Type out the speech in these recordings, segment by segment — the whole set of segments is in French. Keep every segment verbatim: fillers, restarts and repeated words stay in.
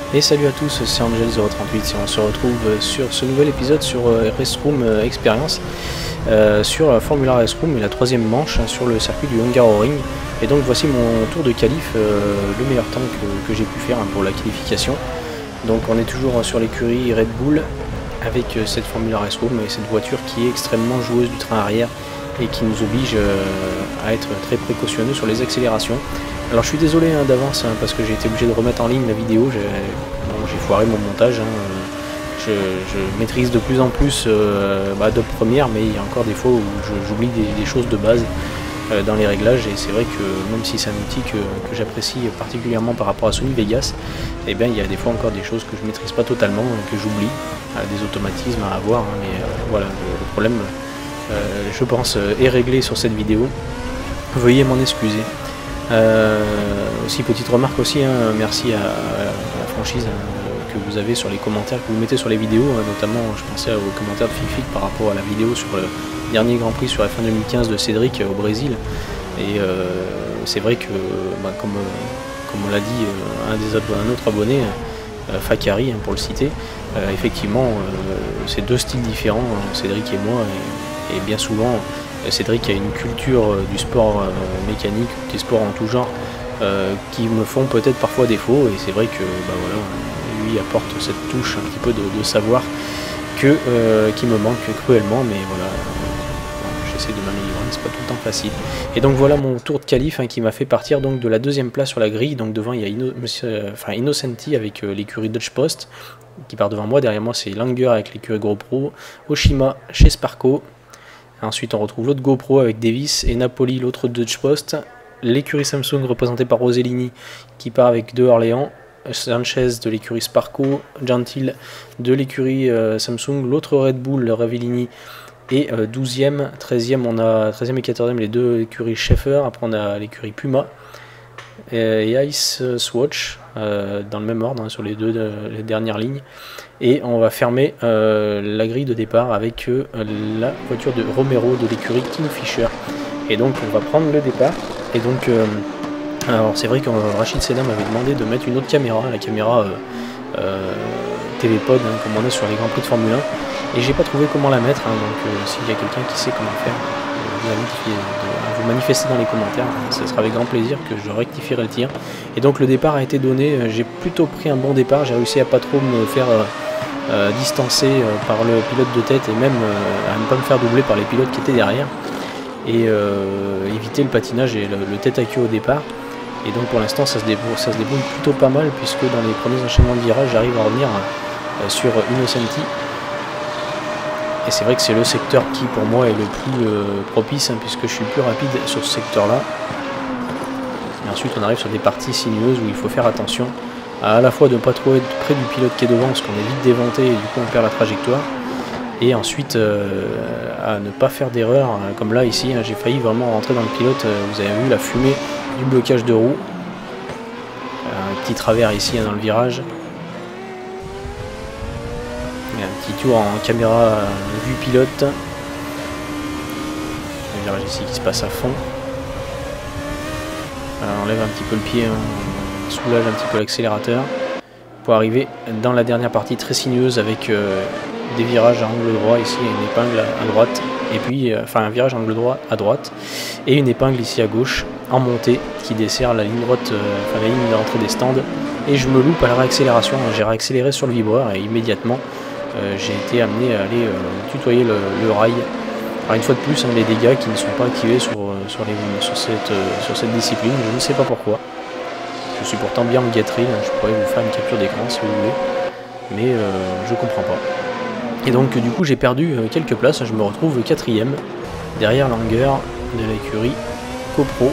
Et salut à tous, c'est Angel zéro trente-huit et on se retrouve sur ce nouvel épisode sur Raceroom Experience, euh, sur la Formula Raceroom et la troisième manche hein, sur le circuit du Hungaroring. Et donc voici mon tour de qualif, euh, le meilleur temps que, que j'ai pu faire hein, pour la qualification. Donc on est toujours sur l'écurie Red Bull avec euh, cette Formula Raceroom et cette voiture qui est extrêmement joueuse du train arrière et qui nous oblige euh, à être très précautionneux sur les accélérations. Alors je suis désolé hein, d'avance hein, parce que j'ai été obligé de remettre en ligne la vidéo, j'ai bon, foiré mon montage, hein. je, je maîtrise de plus en plus euh, bah, Adobe Premiere, mais il y a encore des fois où j'oublie des, des choses de base euh, dans les réglages, et c'est vrai que même si c'est un outil que, que j'apprécie particulièrement par rapport à Sony Vegas, et eh bien il y a des fois encore des choses que je maîtrise pas totalement, que j'oublie, euh, des automatismes à avoir, hein, mais euh, voilà, le, le problème euh, je pense est réglé sur cette vidéo, veuillez m'en excuser. Euh, aussi petite remarque aussi, hein, merci à, à la franchise hein, que vous avez sur les commentaires que vous mettez sur les vidéos, hein, notamment je pensais aux commentaires de Fific par rapport à la vidéo sur le dernier Grand Prix sur la fin deux mille quinze de Cédric au Brésil, et euh, c'est vrai que bah, comme, comme on l'a dit euh, un, des autres, un autre abonné, euh, Fakari hein, pour le citer, euh, effectivement euh, c'est deux styles différents, hein, Cédric et moi, et, et bien souvent Cédric a une culture euh, du sport euh, mécanique, des sports en tout genre, euh, qui me font peut-être parfois défaut, et c'est vrai que bah, voilà, lui apporte cette touche un petit peu de, de savoir que, euh, qui me manque cruellement, mais voilà, euh, j'essaie de m'améliorer, c'est pas tout le temps facile. Et donc voilà mon tour de qualif hein, qui m'a fait partir donc de la deuxième place sur la grille, donc devant il y a Inno, monsieur, enfin, Innocenti avec euh, l'écurie Dutch Post, qui part devant moi, derrière moi c'est Langer avec l'écurie GoPro, Oshima chez Sparco. Ensuite, on retrouve l'autre GoPro avec Davis et Napoli, l'autre Dutch Post. L'écurie Samsung représentée par Rosellini qui part avec deux Orléans. Sanchez de l'écurie Sparco. Gentil de l'écurie euh, Samsung. L'autre Red Bull, le Ravellini. Et euh, douzième, treizième, on a treizième et quatorzième les deux écuries Schaeffer. Après, on a l'écurie Puma et Ice Swatch euh, dans le même ordre hein, sur les deux de, les dernières lignes, et on va fermer euh, la grille de départ avec euh, la voiture de Romero de l'écurie Kingfisher, et donc on va prendre le départ. Et donc euh, alors c'est vrai que Rachid Sedam m'avait demandé de mettre une autre caméra, la caméra euh, euh, T V Pod hein, comme on a sur les Grands Prix de Formule un, et j'ai pas trouvé comment la mettre hein, donc euh, s'il y a quelqu'un qui sait comment faire, vous, de, vous manifester dans les commentaires, ce sera avec grand plaisir que je rectifierai le tir. Et donc le départ a été donné, j'ai plutôt pris un bon départ, j'ai réussi à pas trop me faire euh, euh, distancer euh, par le pilote de tête, et même euh, à ne pas me faire doubler par les pilotes qui étaient derrière, et euh, éviter le patinage et le, le tête à queue au départ. Et donc pour l'instant ça se débrouille, ça se débrouille plutôt pas mal, puisque dans les premiers enchaînements de virages j'arrive à revenir euh, sur Innocenti. Et c'est vrai que c'est le secteur qui pour moi est le plus euh, propice hein, puisque je suis le plus rapide sur ce secteur là. Et ensuite on arrive sur des parties sinueuses où il faut faire attention à, à la fois de ne pas trop être près du pilote qui est devant parce qu'on est vite déventé et du coup on perd la trajectoire, et ensuite euh, à ne pas faire d'erreur hein, comme là ici hein, j'ai failli vraiment rentrer dans le pilote, euh, vous avez vu la fumée du blocage de roue, un petit travers ici hein, dans le virage. Un petit tour en caméra euh, vue pilote. Le virage ici qui se passe à fond. Alors on enlève un petit peu le pied, hein, on soulage un petit peu l'accélérateur pour arriver dans la dernière partie très sinueuse avec euh, des virages à angle droit ici et une épingle à droite, et puis euh, enfin un virage à angle droit à droite et une épingle ici à gauche en montée qui dessert la ligne droite, euh, enfin la ligne d'entrée des stands, et je me loupe à la réaccélération. J'ai réaccéléré sur le vibreur et immédiatement Euh, j'ai été amené à aller euh, tutoyer le, le rail. Alors une fois de plus, hein, les dégâts qui ne sont pas activés sur, sur, les, sur, cette, euh, sur cette discipline, je ne sais pas pourquoi. Je suis pourtant bien en gâterie, hein, je pourrais vous faire une capture d'écran si vous voulez, mais euh, je comprends pas. Et donc du coup j'ai perdu euh, quelques places, je me retrouve quatrième, derrière Langer de l'écurie CoPro.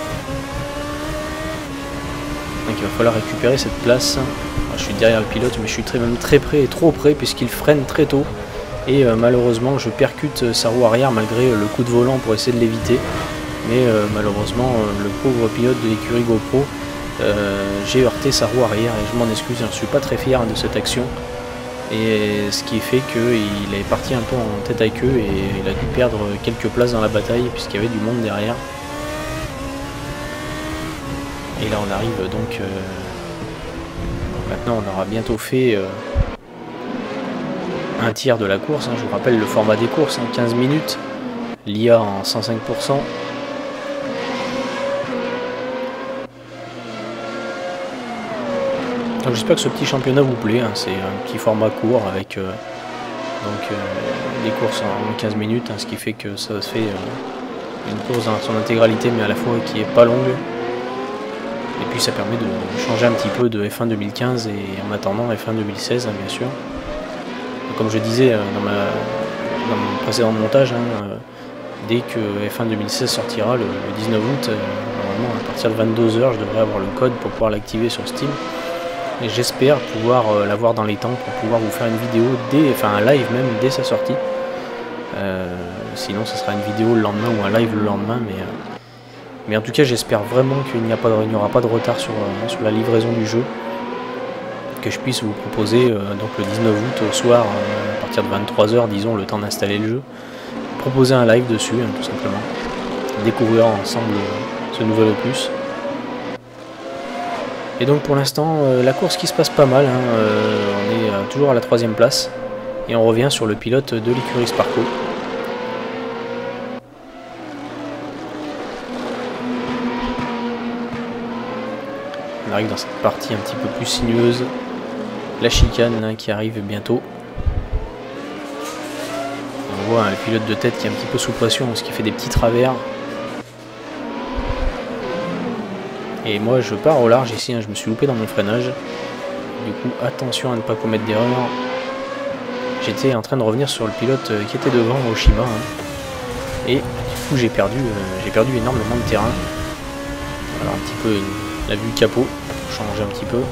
Donc il va falloir récupérer cette place. Alors, je suis derrière le pilote, mais je suis très, même très près et trop près puisqu'il freine très tôt. Et euh, malheureusement je percute sa roue arrière malgré euh, le coup de volant pour essayer de l'éviter. Mais euh, malheureusement euh, le pauvre pilote de l'écurie GoPro, euh, j'ai heurté sa roue arrière et je m'en excuse, je ne suis pas très fier de cette action. Et ce qui fait qu'il est parti un peu en tête à queue et il a dû perdre quelques places dans la bataille puisqu'il y avait du monde derrière. Et là on arrive donc, euh, Maintenant on aura bientôt fait euh, un tiers de la course, hein. Je vous rappelle le format des courses, hein, quinze minutes, l'I A en cent cinq pour cent. Donc j'espère que ce petit championnat vous plaît, hein. C'est un petit format court avec euh, donc euh, des courses en quinze minutes, hein, ce qui fait que ça fait euh, une course dans son intégralité mais à la fois qui est pas longue. Et puis ça permet de changer un petit peu de F un deux mille quinze et en attendant F un deux mille seize, hein, bien sûr. Donc, comme je disais euh, dans, ma, dans mon précédent montage, hein, euh, dès que F un deux mille seize sortira le, le dix-neuf août, euh, normalement à partir de vingt-deux heures, je devrais avoir le code pour pouvoir l'activer sur Steam. Et j'espère pouvoir euh, l'avoir dans les temps pour pouvoir vous faire une vidéo, dès, enfin un live même dès sa sortie. Euh, sinon ce sera une vidéo le lendemain ou un live le lendemain, mais, euh, mais en tout cas j'espère vraiment qu'il n'y a pas de, il n'y aura pas de retard sur, euh, sur la livraison du jeu. Que je puisse vous proposer euh, donc le dix-neuf août au soir, euh, à partir de vingt-trois heures, disons, le temps d'installer le jeu. Proposer un live dessus, hein, tout simplement. Découvrir ensemble euh, ce nouvel opus. Et donc pour l'instant, euh, la course qui se passe pas mal, hein, euh, on est euh, toujours à la troisième place. Et on revient sur le pilote de l'écurie Sparco. On arrive dans cette partie un petit peu plus sinueuse. La chicane, hein, qui arrive bientôt. On voit, hein, le pilote de tête qui est un petit peu sous pression, ce qui fait des petits travers. Et moi je pars au large ici, hein, je me suis loupé dans mon freinage. Du coup attention à ne pas commettre d'erreur. J'étais en train de revenir sur le pilote euh, qui était devant, Oshima. Hein. Et du coup j'ai perdu, euh, j'ai perdu énormément de terrain. Alors un petit peu une, la vue capot, pour changer un petit peu.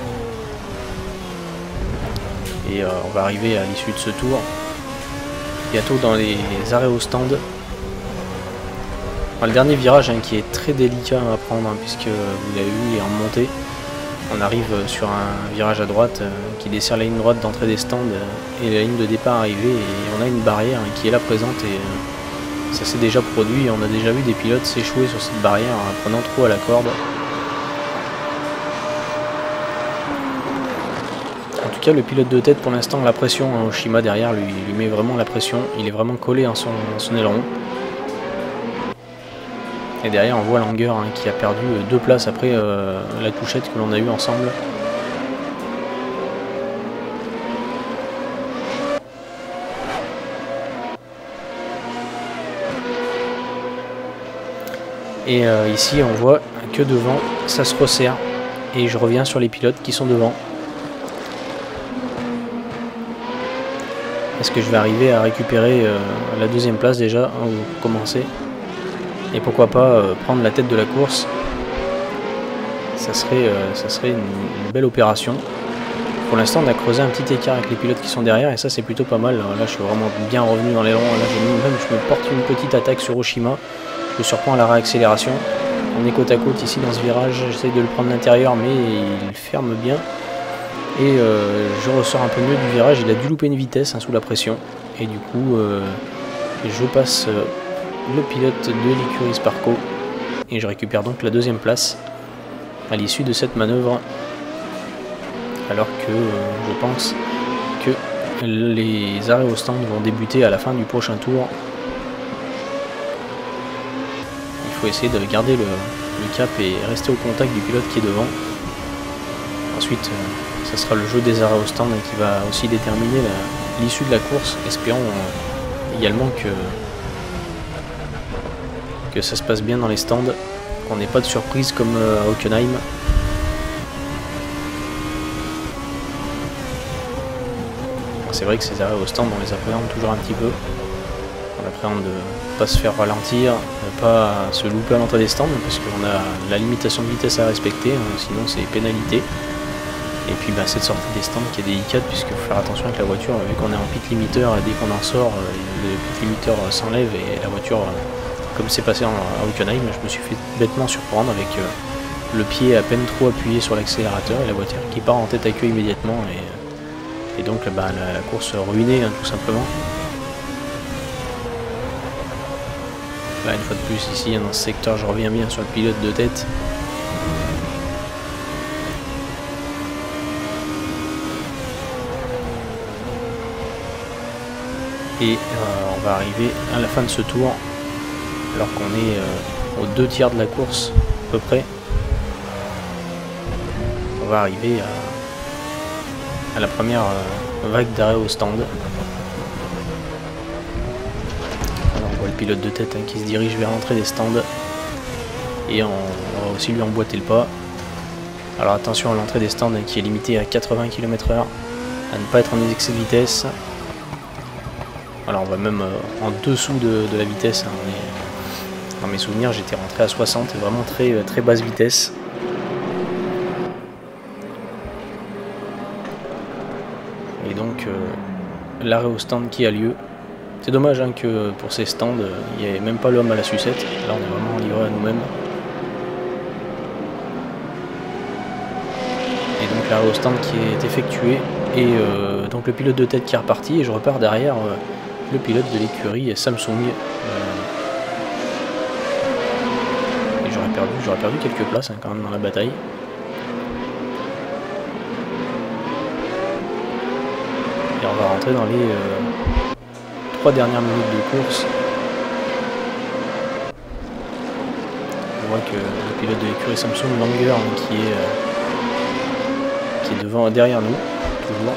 Et euh, on va arriver à l'issue de ce tour. Bientôt dans les arrêts au stand. Alors, le dernier virage, hein, qui est très délicat à prendre, hein, puisque vous l'avez vu, il est en montée. On arrive sur un virage à droite euh, qui dessert la ligne droite d'entrée des stands euh, et la ligne de départ arrivée. Et on a une barrière, hein, qui est là présente et euh, ça s'est déjà produit. On a déjà vu des pilotes s'échouer sur cette barrière en prenant trop à la corde. En tout cas, le pilote de tête, pour l'instant, la pression, hein, Oshima derrière lui, lui met vraiment la pression. Il est vraiment collé en son, son aileron. Et derrière, on voit Langer, hein, qui a perdu deux places après euh, la touchette que l'on a eue ensemble. Et euh, ici, on voit que devant, ça se resserre. Et je reviens sur les pilotes qui sont devant. Est-ce que je vais arriver à récupérer euh, la deuxième place déjà, hein, pour commencer? Et pourquoi pas euh, prendre la tête de la course? Ça serait, euh, ça serait une, une belle opération. Pour l'instant, on a creusé un petit écart avec les pilotes qui sont derrière, et ça c'est plutôt pas mal. Là, je suis vraiment bien revenu dans l'élan. Là, même je me porte une petite attaque sur Oshima. Je le surprends à la réaccélération. On est côte à côte ici dans ce virage. J'essaye de le prendre de l'intérieur, mais il ferme bien. Et euh, je ressors un peu mieux du virage. Il a dû louper une vitesse, hein, sous la pression. Et du coup, euh, je passe euh, le pilote de l'écurie Sparco. Et je récupère donc la deuxième place à l'issue de cette manœuvre. Alors que euh, je pense que les arrêts au stand vont débuter à la fin du prochain tour. Il faut essayer de garder le, le cap et rester au contact du pilote qui est devant. Ensuite, euh, ça sera le jeu des arrêts au stand qui va aussi déterminer l'issue de la course. Espérons euh, également que, que ça se passe bien dans les stands, qu'on n'ait pas de surprise comme euh, à Hockenheim. C'est vrai que ces arrêts au stand, on les appréhende toujours un petit peu. On appréhende de ne pas se faire ralentir, de ne pas se louper à l'entrée des stands, parce qu'on a la limitation de vitesse à respecter, hein, sinon c'est pénalité. Et puis bah, cette sortie des stands qui est délicate, puisqu'il faut faire attention avec la voiture, vu qu'on est en pit limiteur, et dès qu'on en sort, le pit limiteur s'enlève et la voiture, comme c'est passé à Hockenheim, je me suis fait bêtement surprendre avec le pied à peine trop appuyé sur l'accélérateur et la voiture qui part en tête à queue immédiatement. Et, Et donc bah, la, la course ruinée, hein, tout simplement. Là, une fois de plus ici, hein, dans ce secteur, je reviens bien sur le pilote de tête. Et euh, on va arriver à la fin de ce tour, alors qu'on est euh, aux deux tiers de la course à peu près. On va arriver à, à la première euh, vague d'arrêt au stand. Alors on voit le pilote de tête hein, qui se dirige vers l'entrée des stands. Et on, on va aussi lui emboîter le pas. Alors attention à l'entrée des stands hein, qui est limitée à quatre-vingts kilomètres heure, à ne pas être en excès de vitesse. Alors on va même euh, en dessous de, de la vitesse. Hein, on est, dans mes souvenirs, j'étais rentré à soixante, vraiment très, très basse vitesse. Et donc euh, l'arrêt au stand qui a lieu. C'est dommage hein, que pour ces stands, il n'y ait même pas l'homme à la sucette. Là on est vraiment livré à nous-mêmes. Et donc l'arrêt au stand qui est effectué. Et euh, donc le pilote de tête qui est reparti. Et je repars derrière euh, le pilote de l'écurie Samsung. Euh, et j'aurais perdu, j'aurais perdu quelques places hein, quand même dans la bataille. Et on va rentrer dans les euh, trois dernières minutes de course. On voit que le pilote de l'écurie Samsung, Langer, hein, qui est euh, qui est devant, derrière nous, toujours.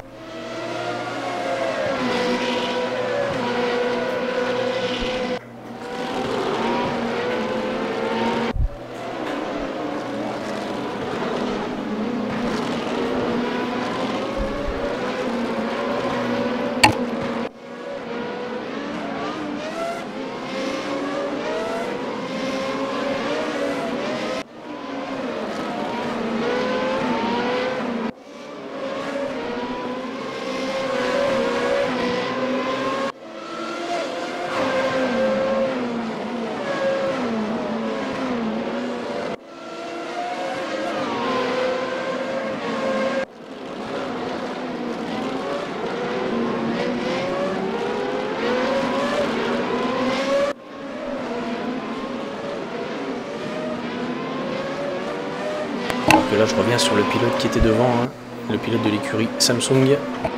Là je reviens sur le pilote qui était devant, hein, le pilote de l'écurie Samsung.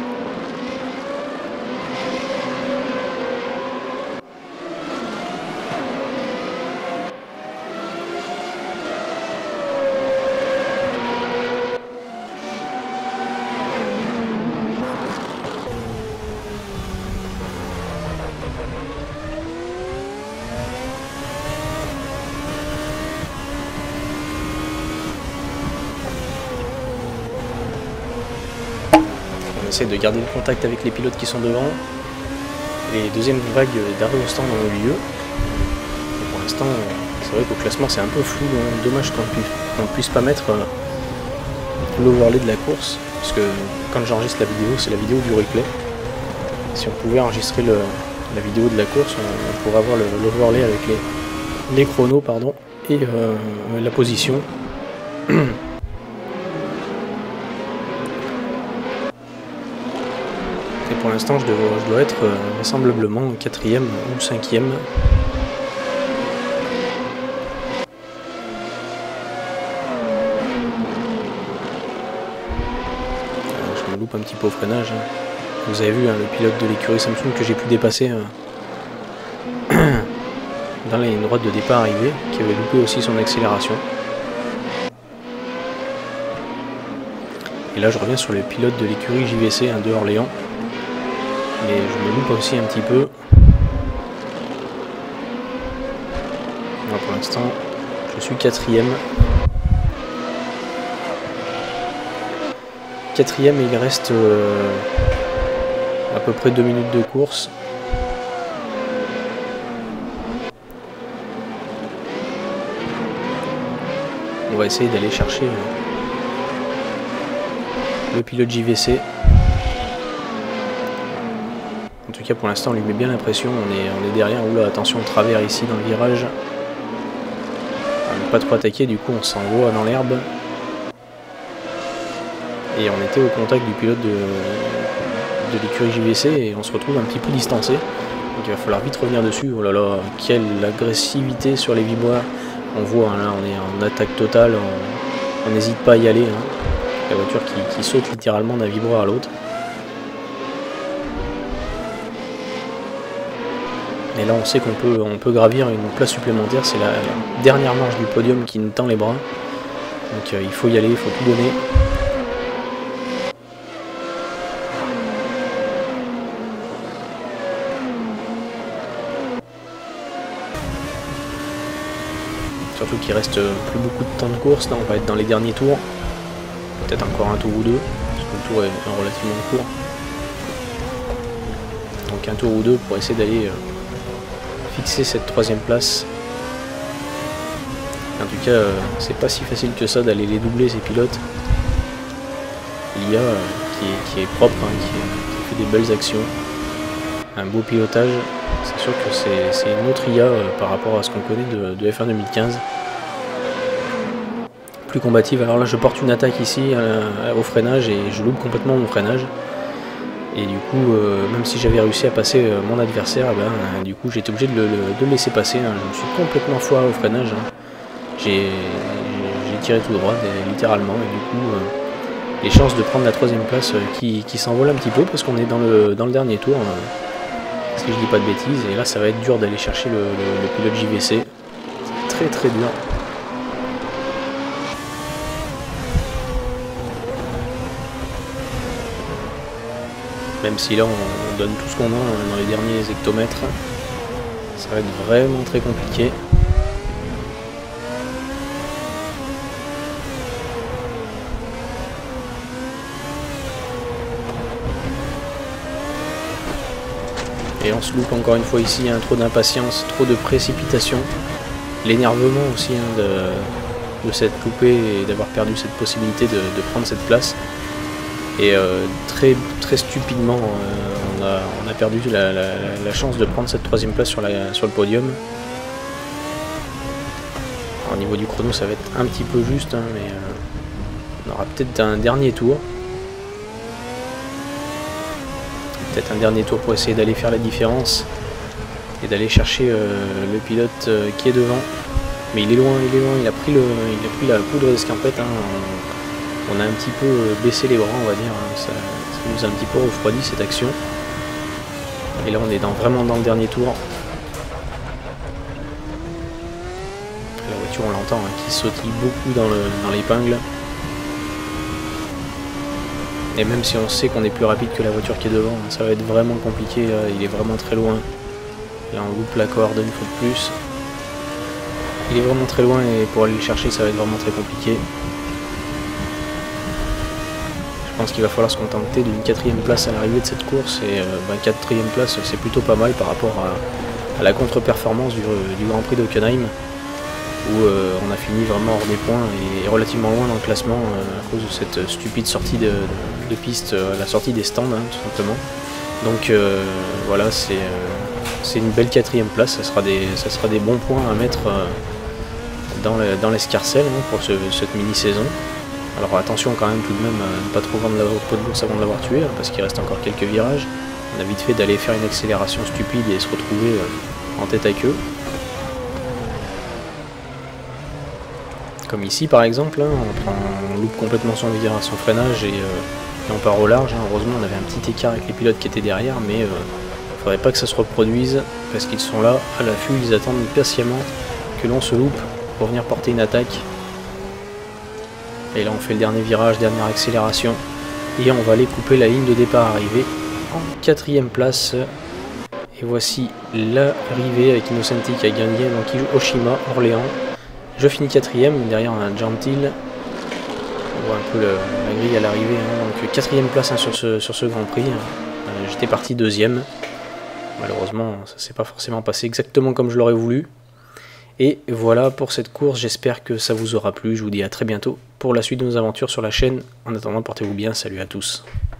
On essaie de garder le contact avec les pilotes qui sont devant. Les deuxièmes vagues d'arrêt au stand ont eu lieu. Et pour l'instant, c'est vrai qu'au classement c'est un peu flou. Dommage qu'on puisse, qu'on puisse pas mettre l'overlay de la course. Parce que quand j'enregistre la vidéo, c'est la vidéo du replay. Si on pouvait enregistrer le, la vidéo de la course, on, on pourrait avoir l'overlay avec les, les chronos pardon, et euh, la position. Et pour l'instant, je, je dois être euh, vraisemblablement quatrième ou cinquième. Euh, je me loupe un petit peu au freinage. Vous avez vu hein, le pilote de l'écurie Samsung que j'ai pu dépasser euh, dans la ligne droite de départ arrivée, qui avait loupé aussi son accélération. Et là, je reviens sur le pilote de l'écurie J V C hein, de Orléans. Mais je me loupe aussi un petit peu. Alors pour l'instant, je suis quatrième. Quatrième et il reste euh, à peu près deux minutes de course. On va essayer d'aller chercher le pilote J V C. En tout cas pour l'instant on lui met bien la pression, on est, on est derrière. Oula, attention au travers ici dans le virage. On n'a pas trop attaqué, du coup on s'envoie dans l'herbe. Et on était au contact du pilote de, de l'écurie J V C et on se retrouve un petit peu distancé. Donc il va falloir vite revenir dessus. Oh là là, quelle agressivité sur les viboires. On voit hein, là on est en attaque totale, on n'hésite pas à y aller. Hein. La voiture qui, qui saute littéralement d'un vibreur à l'autre. Et là on sait qu'on peut, on peut gravir une place supplémentaire, c'est la, la dernière marche du podium qui nous tend les bras. Donc euh, il faut y aller, il faut tout donner. Surtout qu'il reste plus beaucoup de temps de course, là on va être dans les derniers tours. Peut-être encore un tour ou deux, parce que le tour est relativement court. Donc un tour ou deux pour essayer d'aller euh, fixer cette troisième place. En tout cas, euh, c'est pas si facile que ça d'aller les doubler ces pilotes. L'I A euh, qui, est, qui est propre, hein, qui, qui fait des belles actions, un beau pilotage. C'est sûr que c'est une autre I A euh, par rapport à ce qu'on connaît de, de F un deux mille quinze. Plus combative. Alors là, je porte une attaque ici euh, au freinage et je loupe complètement mon freinage. Et du coup, euh, même si j'avais réussi à passer euh, mon adversaire, eh ben, euh, du coup j'étais obligé de le, de le laisser passer. Hein. Je me suis complètement foiré au freinage. Hein. J'ai tiré tout droit, littéralement. Et du coup, euh, les chances de prendre la troisième place euh, qui, qui s'envolent un petit peu parce qu'on est dans le, dans le dernier tour. Hein, si je dis pas de bêtises. Et là, ça va être dur d'aller chercher le, le, le pilote J V C. C'est très très dur. Même si là on donne tout ce qu'on a dans les derniers hectomètres, ça va être vraiment très compliqué. Et on se loupe encore une fois ici, hein, trop d'impatience, trop de précipitation. L'énervement aussi hein, de, de s'être loupé et d'avoir perdu cette possibilité de, de prendre cette place. Et euh, très, très stupidement, euh, on, a, on a perdu la, la, la chance de prendre cette troisième place sur, la, sur le podium. Alors, au niveau du chrono, ça va être un petit peu juste, hein, mais euh, on aura peut-être un dernier tour. Peut-être un dernier tour pour essayer d'aller faire la différence et d'aller chercher euh, le pilote euh, qui est devant. Mais il est loin, il est loin, il a pris, le, il a pris la poudre d'escampette. Hein, on a un petit peu baissé les bras, on va dire, ça, ça nous a un petit peu refroidi cette action. Et là on est dans, vraiment dans le dernier tour. La voiture on l'entend hein, qui sautille beaucoup dans l'épingle. Dans Et même si on sait qu'on est plus rapide que la voiture qui est devant, ça va être vraiment compliqué, là, il est vraiment très loin. Là on loupe la corde une fois de plus. Il est vraiment très loin et pour aller le chercher ça va être vraiment très compliqué. Je pense qu'il va falloir se contenter d'une quatrième place à l'arrivée de cette course et euh, bah, quatrième place c'est plutôt pas mal par rapport à, à la contre-performance du, du Grand Prix d'Hockenheim où euh, on a fini vraiment hors des points et relativement loin dans le classement euh, à cause de cette stupide sortie de, de, de piste, euh, la sortie des stands hein, tout simplement. Donc euh, voilà, c'est euh, une belle quatrième place, ça sera des, ça sera des bons points à mettre euh, dans l'escarcelle hein, pour ce, cette mini-saison. Alors attention quand même tout de même à ne pas trop vendre la peau de l'ours avant de l'avoir tué, hein, parce qu'il reste encore quelques virages. On a vite fait d'aller faire une accélération stupide et se retrouver euh, en tête à queue. Comme ici par exemple, hein, on, prend, on loupe complètement son virage, son freinage et, euh, et on part au large. Hein. Heureusement on avait un petit écart avec les pilotes qui étaient derrière, mais il euh, ne faudrait pas que ça se reproduise, parce qu'ils sont là à l'affût, ils attendent patiemment que l'on se loupe pour venir porter une attaque. Et là on fait le dernier virage, dernière accélération. Et on va aller couper la ligne de départ arrivée en quatrième place. Et voici l'arrivée avec Innocenti qui a gagné, donc il joue Oshima, Orléans. Je finis quatrième, derrière on a un Gentil. On voit un peu le, la grille à l'arrivée. Hein. Donc quatrième place hein, sur, ce, sur ce Grand Prix. Euh, J'étais parti deuxième. Malheureusement ça s'est pas forcément passé exactement comme je l'aurais voulu. Et voilà pour cette course, j'espère que ça vous aura plu, je vous dis à très bientôt pour la suite de nos aventures sur la chaîne. En attendant, portez-vous bien, salut à tous.